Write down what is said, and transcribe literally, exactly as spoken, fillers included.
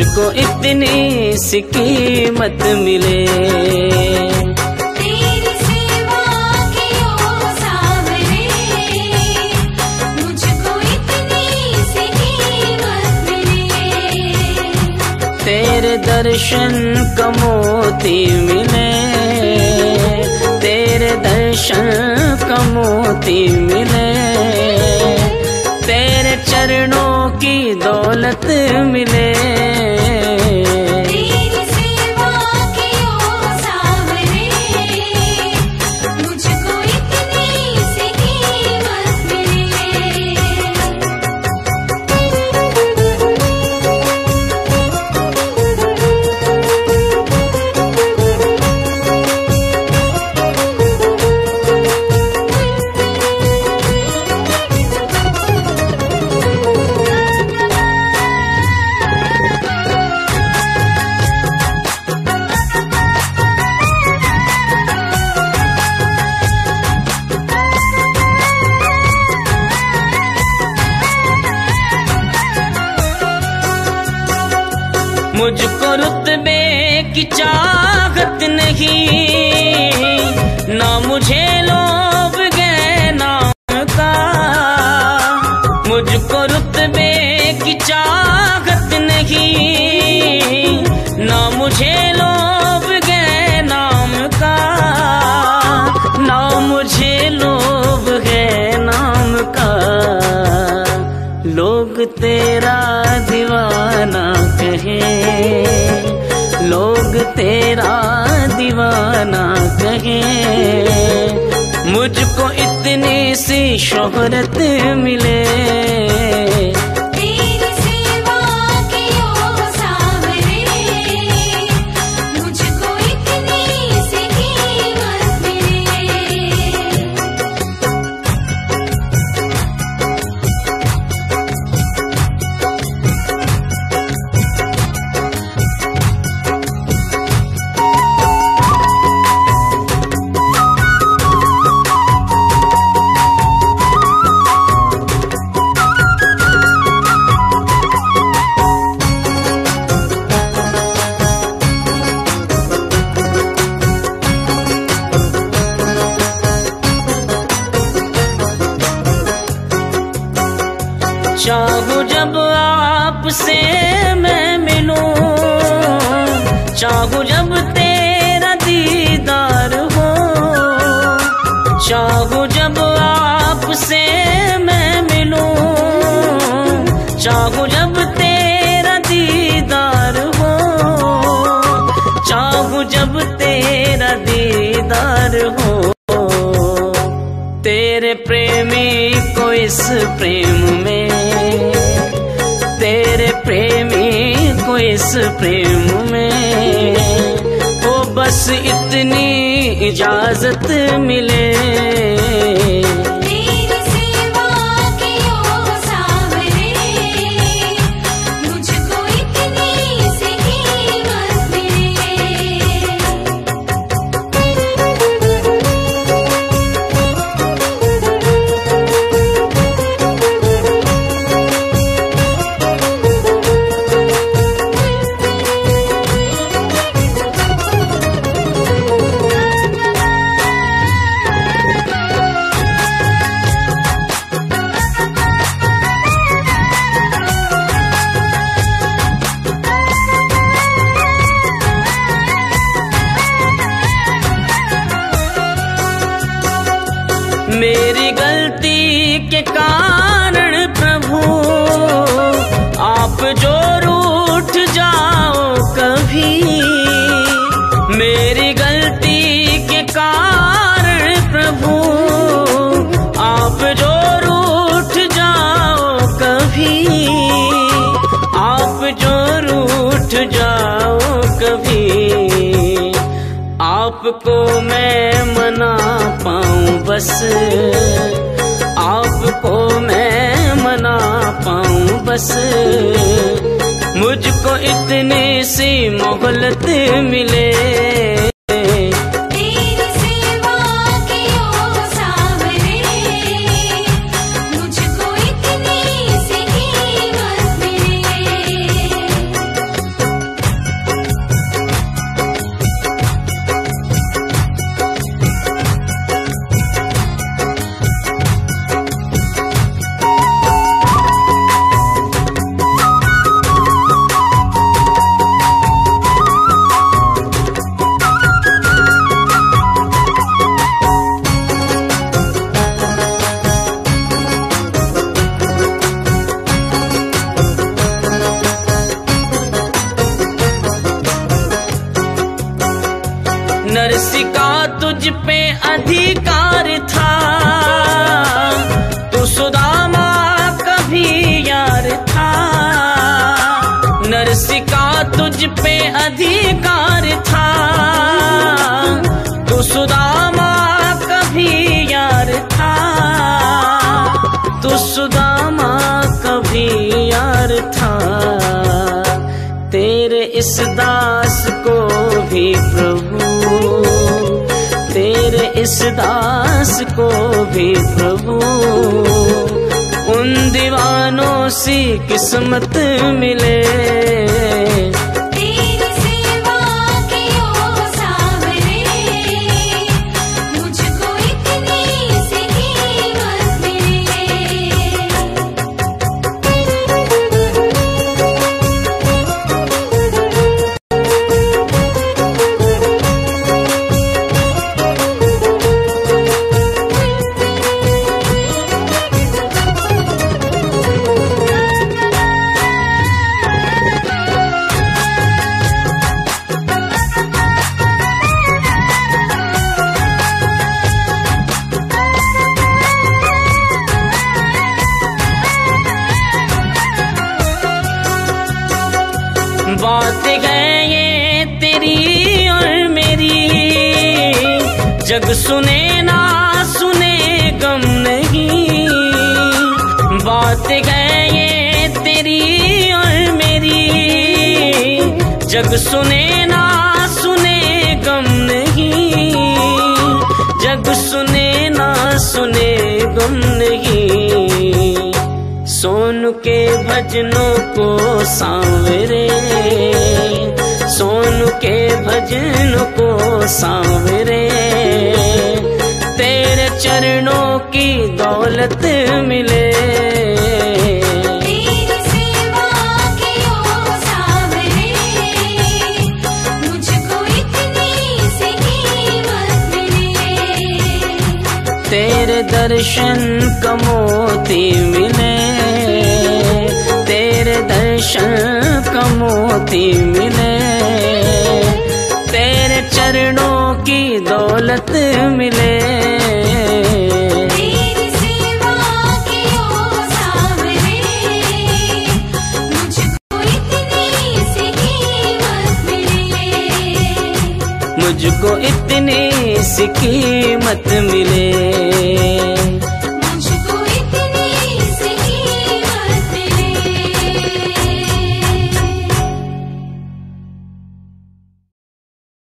मुझको इतनी सी कीमत मिले। तेरी सेवा की ओ सावरे, मुझको इतनी सी कीमत मिले। तेरे दर्शन का मोती मिले, तेरे दर्शन का मोती मिले, तेरे चरणों की दौलत मिले। तेरी सेवा की ओ सावरे, मुझको इतनी सी कीमत मिले। मुझको रुतबे की चाहत नहीं, ना मुझे लोभ है नाम का। मुझको रुतबे की चाहत नहीं, ना मुझे लोभ है नाम का, ना मुझे लोभ है नाम का। लोग तेरा दीवाना कहे, लोग तेरा दीवाना कहे, मुझको इतनी सी शोहरत मिले। तेरी सेवा की ओ सावरे, मुझको इतनी सी कीमत मिले। चाहूं जब आपसे मैं मिलूं, चाहूं जब तेरा दीदार हो, चाहूं जब आपसे मैं मिलूं, चाहूं जब तेरा दीदार हो, चाहूं जब तेरा दीदार हो। तेरे प्रेमी को इस प्रेम में, तेरे प्रेमी को इस प्रेम में, ओ बस इतनी इजाजत मिले। तेरी सेवा की ओ सावरे, मुझको इतनी सी कीमत मिले। मेरी गलती के कारण प्रभु आप जो रूठ जाओ कभी, मेरी गलती के कारण प्रभु आप जो रूठ जाओ कभी, आप जो रूठ जाओ कभी, आपको मैं मना पाऊं बस, आपको मैं मना पाऊं बस, मुझको इतनी सी मोहलत मिले। तेरी सेवा की ओ सावरे, मुझको इतनी सी कीमत मिले। नरसिका तुझ पे अधिकार था, तू सुदामा कभी यार था। नरसिका तुझ पे अधिकार था, तू सुदामा कभी यार था। तू सुदामा कभी यार था। तेरे इस दास को भी प्रभु, तेरे इस दास को भी प्रभु, उन दीवानों सी किस्मत मिले। तेरी सेवा की ओ सावरे, मुझको इतनी सी कीमत मिले। बात है ये तेरी और मेरी, जग सुने ना सुने गम नहीं। बात है ये तेरी और मेरी, जग सुने ना सुने गम नहीं। जग सुने ना सुने गम नहीं। सोनू के भजनों को सांवरे, सोनू के भजनों को सांवरे, तेरे चरणों की दौलत मिले। तेरी सेवा की ओ सावरे, मुझको इतनी सी कीमत मिले। तेरे दर्शन का मोती मिले, तेरे दर्शन का मोती मिले, तेरे चरणों की दौलत मिले। तेरी सेवा की ओ सावरे, मुझको इतनी सी कीमत मिले। मुझको इतनी सी कीमत मिले।